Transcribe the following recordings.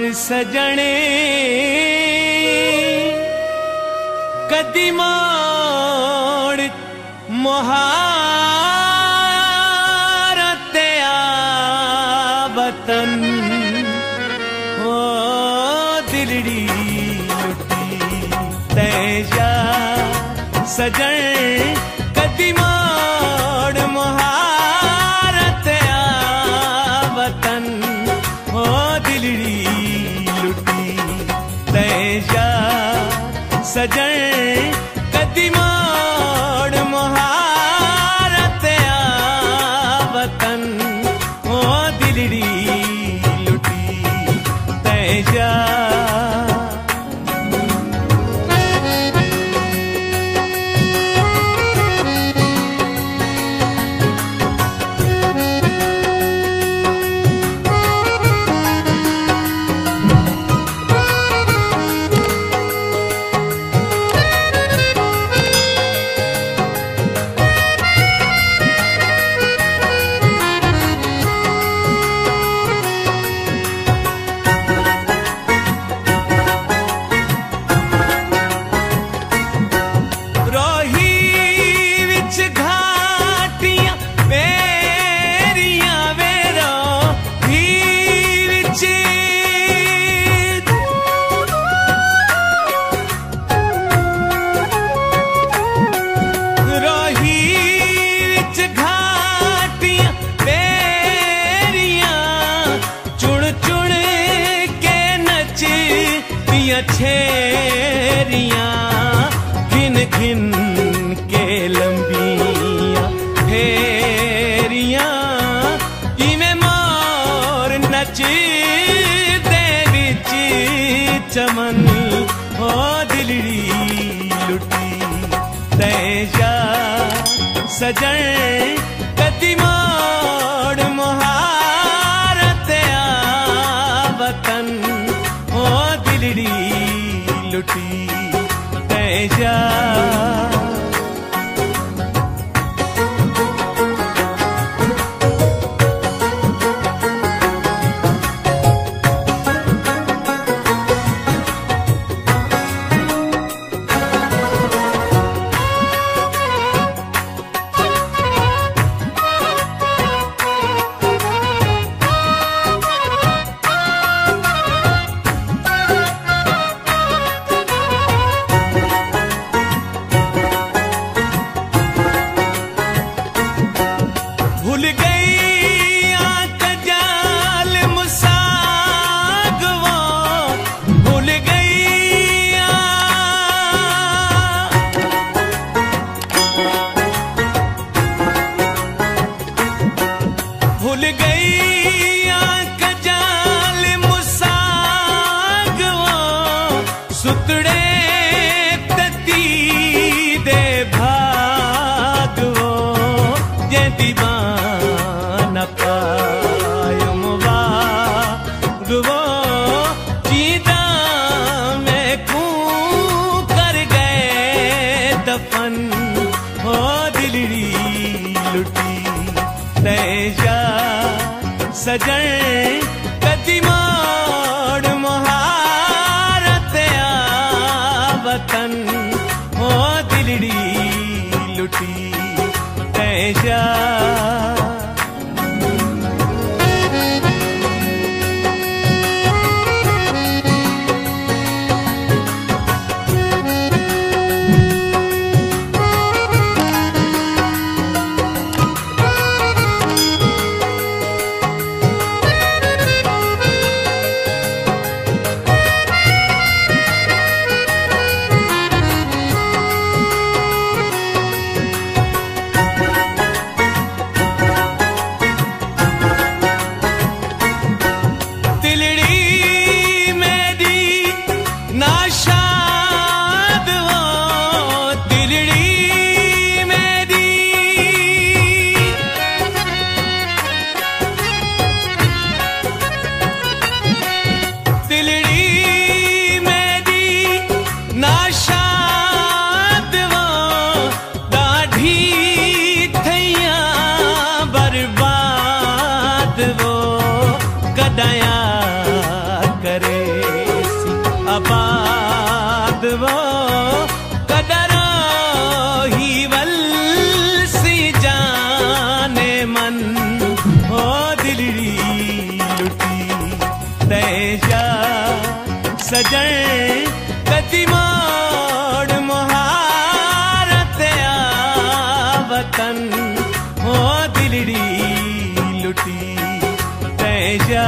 सजने कदी मोड़ मुहारत वतन ओ दिलड़ी लुटी तैजा सजन कदी मोड़ मुहारत वतन ओ दिलड़ी लुटी तैजा सजन कदी मोड़ मुहारत वतन ओ दिलड़ी लुटी तैजा छेरियां घिन घिन के लंबियां फेरियां इवें मोर नच दे विच चमन हो दिलड़ी लुटी तैजा सजन कदी मोड़ मुहारत वतन हो दिलड़ी लुटी तैजा भूल गई आंख जाल मुसाग वो भूल गई भूल गई आंख जाल मुसाग वो सुतड़े तती दे भाग वो जे दीवाना पायम वागवो चीदा में कू कर गए दफन हो दिलड़ी लुटी तैजा सजन कदी मोड़ मुहारत वतन हो दिलड़ी लुटी तैजा तैजा सजन कदी मोड़ मुहारत आ वतन हो दिलड़ी लुटी तैजा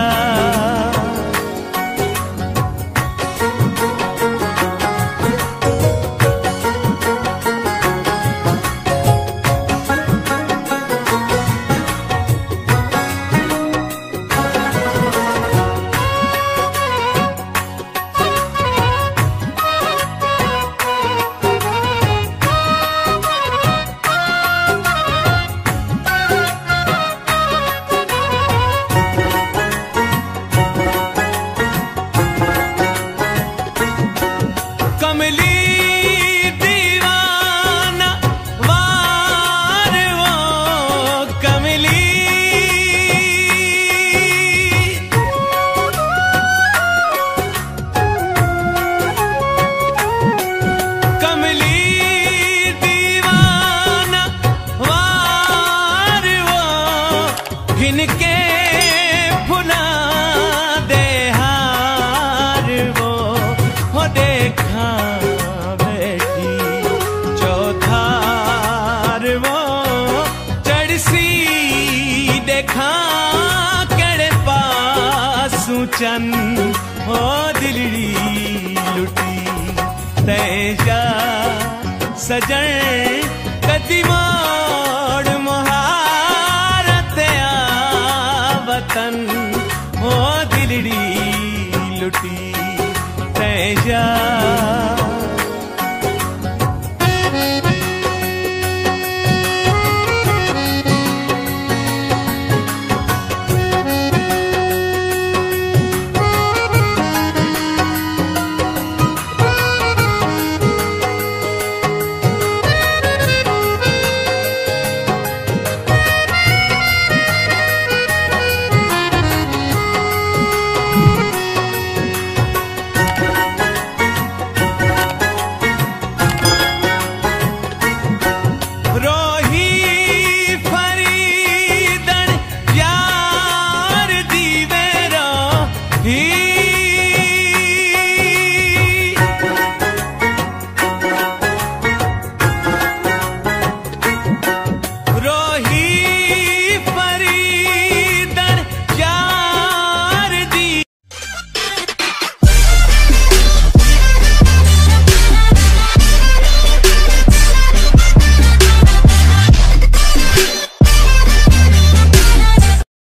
जिनके भुला दे हार वो हो देखा बैठी चौधार वो चढ़सी देखा केड़े पासू चन हो दिलड़ी लुटी तैजा सजन कदी मोड़ मुहारत आ वतन हो दिलड़ी लुटी।